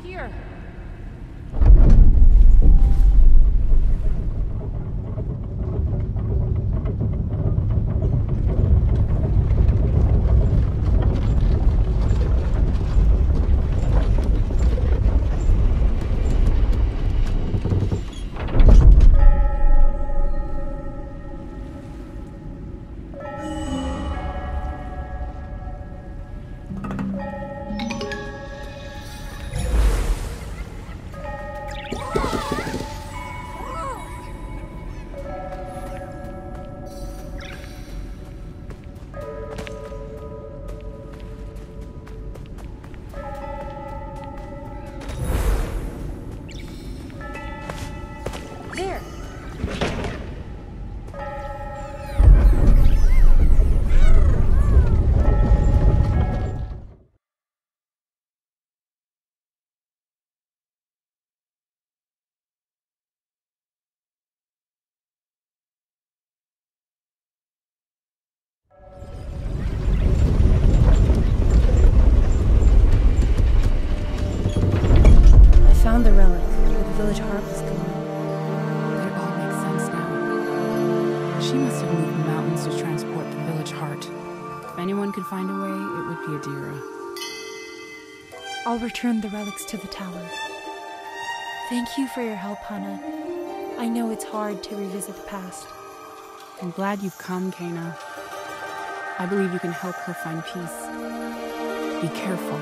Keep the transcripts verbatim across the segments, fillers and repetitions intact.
here. Found the relic where the village heart was gone. It all makes sense now. She must have moved mountains to transport the village heart. If anyone could find a way, it would be Adira. I'll return the relics to the tower. Thank you for your help, Hannah. I know it's hard to revisit the past. I'm glad you've come, Kana. I believe you can help her find peace. Be careful.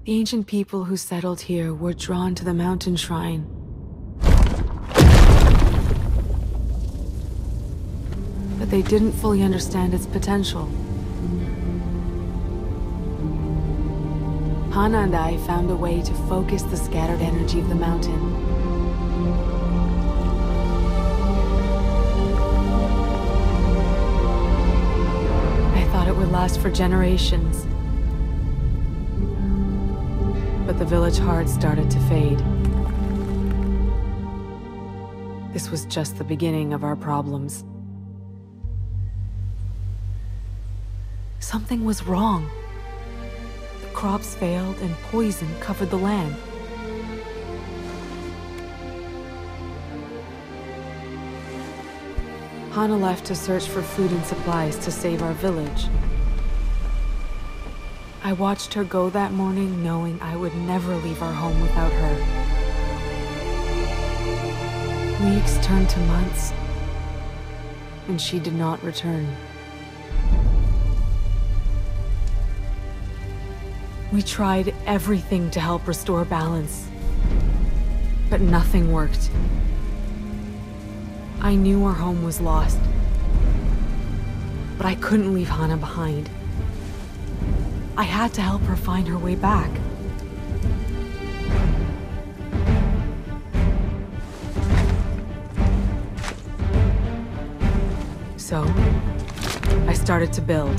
The ancient people who settled here were drawn to the mountain shrine. But they didn't fully understand its potential. Hana and I found a way to focus the scattered energy of the mountain. I thought it would last for generations. But the village heart started to fade. This was just the beginning of our problems. Something was wrong. The crops failed and poison covered the land. Hana left to search for food and supplies to save our village. I watched her go that morning knowing I would never leave our home without her. Weeks turned to months, and she did not return. We tried everything to help restore balance, but nothing worked. I knew our home was lost, but I couldn't leave Hana behind. I had to help her find her way back. So, I started to build.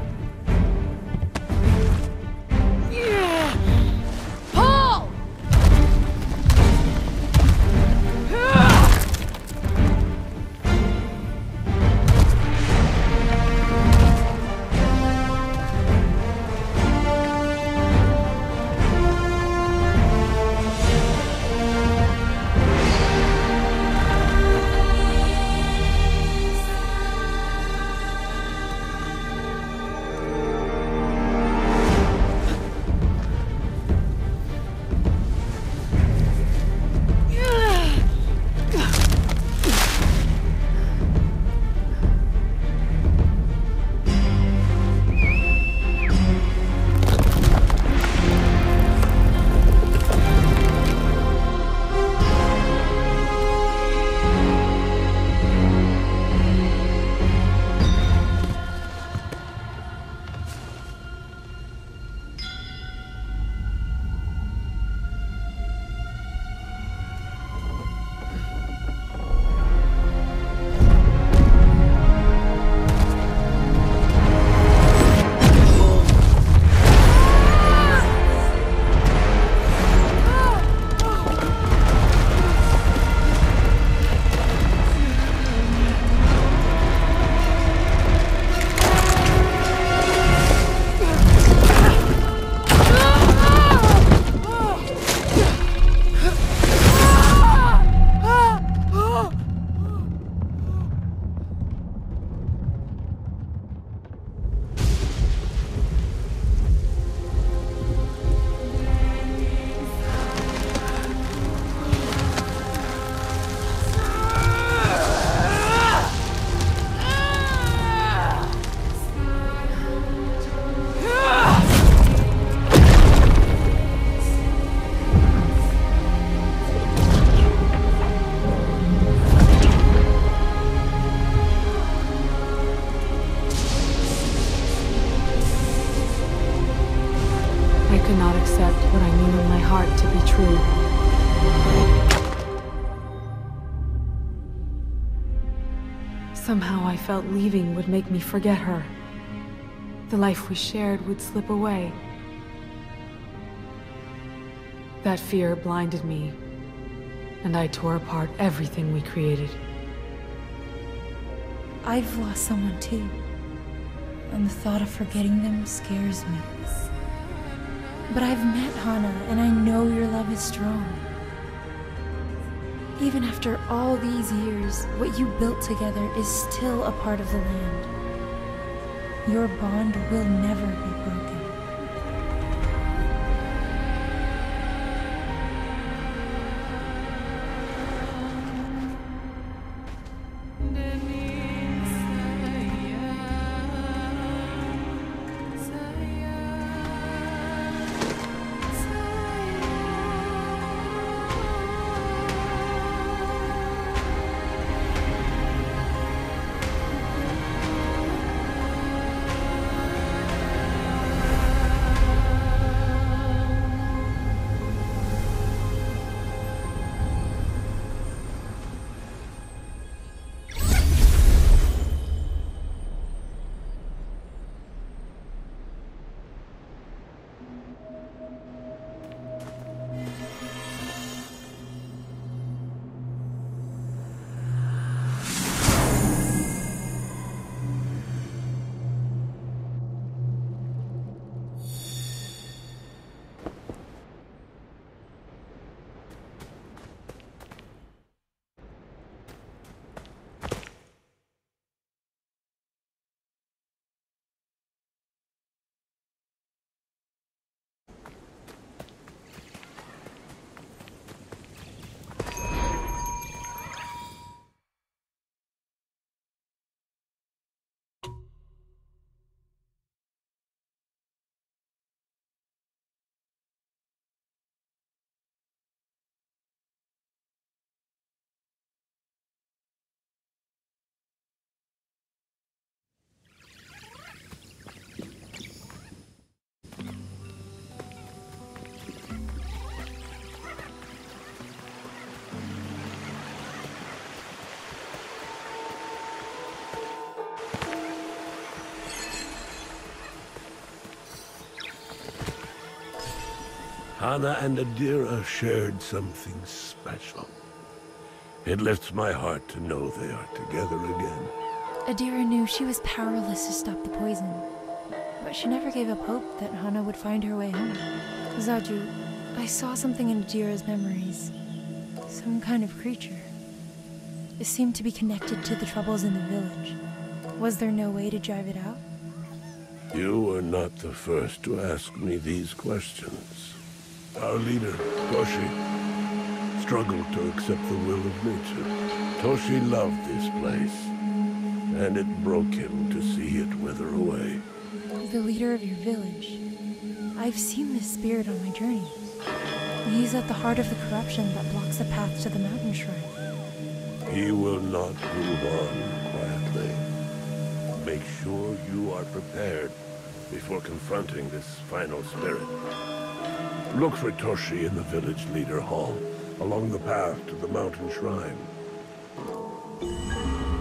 Somehow I felt leaving would make me forget her. The life we shared would slip away. That fear blinded me, and I tore apart everything we created. I've lost someone too, and the thought of forgetting them scares me. But I've met Hana, and I know your love is strong. Even after all these years, what you built together is still a part of the land. Your bond will never be broken. Hana and Adira shared something special. It lifts my heart to know they are together again. Adira knew she was powerless to stop the poison, but she never gave up hope that Hana would find her way home. Zaju, I saw something in Adira's memories. Some kind of creature. It seemed to be connected to the troubles in the village. Was there no way to drive it out? You were not the first to ask me these questions. Our leader, Toshi, struggled to accept the will of nature. Toshi loved this place, and it broke him to see it wither away. The leader of your village. I've seen this spirit on my journey. He's at the heart of the corruption that blocks the path to the mountain shrine. He will not move on quietly. Make sure you are prepared before confronting this final spirit. Look for Toshi in the village leader hall, along the path to the mountain shrine.